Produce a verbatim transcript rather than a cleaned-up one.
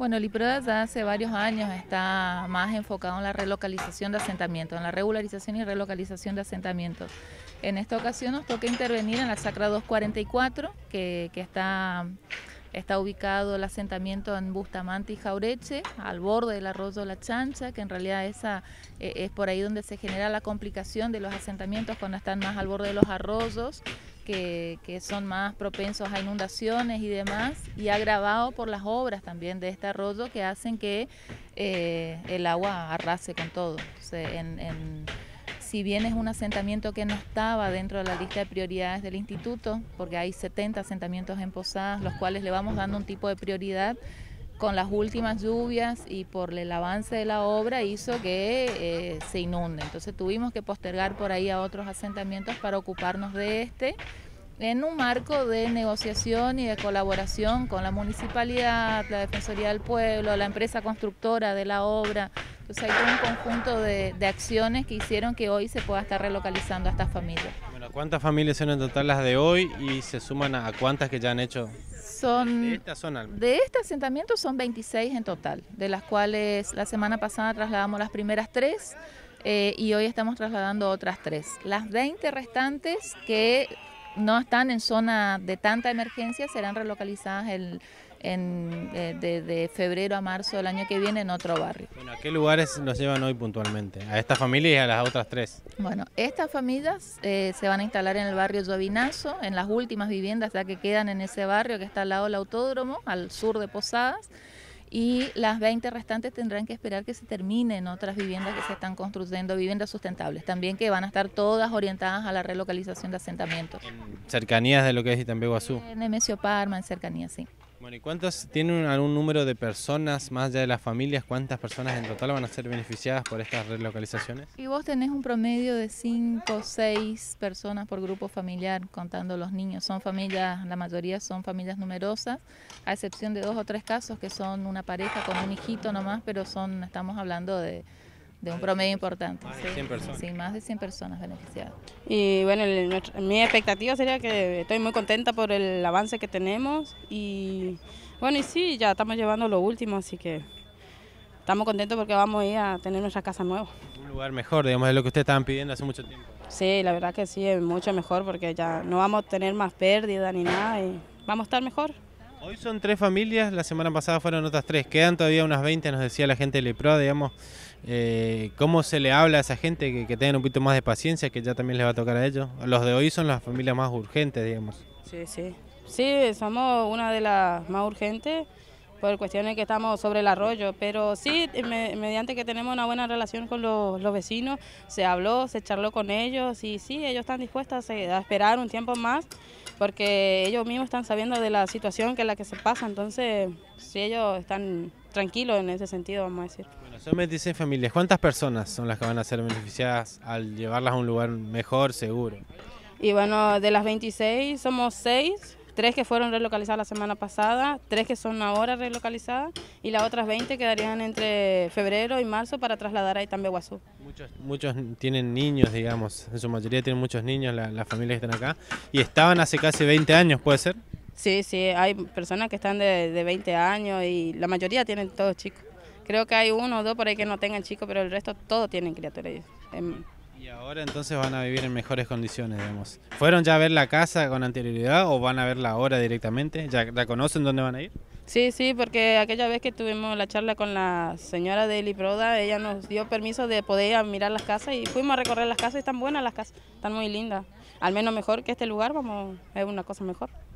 Bueno, el IPRODA ya hace varios años está más enfocado en la relocalización de asentamientos, en la regularización y relocalización de asentamientos. En esta ocasión nos toca intervenir en la Sacra doscientos cuarenta y cuatro, que, que está, está ubicado el asentamiento en Bustamante y Jaureche, al borde del arroyo La Chancha, que en realidad esa, eh, es por ahí donde se genera la complicación de los asentamientos cuando están más al borde de los arroyos, Que, que son más propensos a inundaciones y demás, y agravado por las obras también de este arroyo que hacen que eh, el agua arrase con todo. Entonces, en, en, si bien es un asentamiento que no estaba dentro de la lista de prioridades del instituto, porque hay setenta asentamientos en Posadas, los cuales le vamos dando un tipo de prioridad, con las últimas lluvias y por el avance de la obra hizo que eh, se inunde. Entonces tuvimos que postergar por ahí a otros asentamientos para ocuparnos de este, en un marco de negociación y de colaboración con la municipalidad, la Defensoría del Pueblo, la empresa constructora de la obra. Entonces hay todo un conjunto de, de acciones que hicieron que hoy se pueda estar relocalizando a estas familias. Bueno, ¿cuántas familias son en total las de hoy y se suman a cuántas que ya han hecho? Son, de esta zona. De este asentamiento son veintiséis en total, de las cuales la semana pasada trasladamos las primeras tres eh, y hoy estamos trasladando otras tres. Las veinte restantes que no están en zona de tanta emergencia serán relocalizadas el, en, eh, de, de febrero a marzo del año que viene en otro barrio. Bueno, ¿a qué lugares nos llevan hoy puntualmente? A esta familia y a las otras tres. Bueno, estas familias eh, se van a instalar en el barrio Llovinazo, en las últimas viviendas ya que quedan en ese barrio que está al lado del autódromo, al sur de Posadas, y las veinte restantes tendrán que esperar que se terminen otras viviendas que se están construyendo, viviendas sustentables, también que van a estar todas orientadas a la relocalización de asentamientos. En cercanías de lo que es Itambeguazú. En Nemesio Parma, en cercanías, sí. Bueno, ¿y cuántos tienen algún número de personas, más allá de las familias, cuántas personas en total van a ser beneficiadas por estas relocalizaciones? Y vos tenés un promedio de cinco o seis personas por grupo familiar, contando los niños. Son familias, la mayoría son familias numerosas, a excepción de dos o tres casos que son una pareja con un hijito nomás, pero son, estamos hablando de, de un promedio importante. Más de cien personas. Sí, más de cien personas beneficiadas. Y bueno, el, nuestra, mi expectativa sería que estoy muy contenta por el avance que tenemos y bueno, y sí, ya estamos llevando lo último, así que estamos contentos porque vamos a ir a tener nuestra casa nueva. Un lugar mejor, digamos, de lo que ustedes estaban pidiendo hace mucho tiempo. Sí, la verdad que sí, es mucho mejor porque ya no vamos a tener más pérdida ni nada y vamos a estar mejor. Hoy son tres familias, la semana pasada fueron otras tres, quedan todavía unas veinte, nos decía la gente del IPRODA, digamos, eh, ¿cómo se le habla a esa gente que, que tengan un poquito más de paciencia, que ya también les va a tocar a ellos? Los de hoy son las familias más urgentes, digamos. Sí, sí, sí, somos una de las más urgentes por cuestiones que estamos sobre el arroyo, pero sí, me, mediante que tenemos una buena relación con los, los vecinos, se habló, se charló con ellos y sí, ellos están dispuestos a, a esperar un tiempo más, porque ellos mismos están sabiendo de la situación que es la que se pasa, entonces sí, ellos están tranquilos en ese sentido, vamos a decir. Bueno, son veintiséis familias, ¿cuántas personas son las que van a ser beneficiadas al llevarlas a un lugar mejor, seguro? Y bueno, de las veintiséis somos seis, tres que fueron relocalizadas la semana pasada, tres que son ahora relocalizadas y las otras veinte quedarían entre febrero y marzo para trasladar a Itambeguazú. Muchos, muchos tienen niños, digamos, en su mayoría tienen muchos niños, las la familias que están acá, y estaban hace casi veinte años, ¿puede ser? Sí, sí, hay personas que están de, de veinte años y la mayoría tienen todos chicos. Creo que hay uno o dos por ahí que no tengan chicos, pero el resto todos tienen criaturas. Y ahora entonces van a vivir en mejores condiciones, digamos. ¿Fueron ya a ver la casa con anterioridad o van a verla ahora directamente? ¿Ya, ya conocen dónde van a ir? Sí, sí, porque aquella vez que tuvimos la charla con la señora de IPRODA, ella nos dio permiso de poder ir a mirar las casas y fuimos a recorrer las casas y están buenas las casas, están muy lindas. Al menos mejor que este lugar, vamos, es una cosa mejor.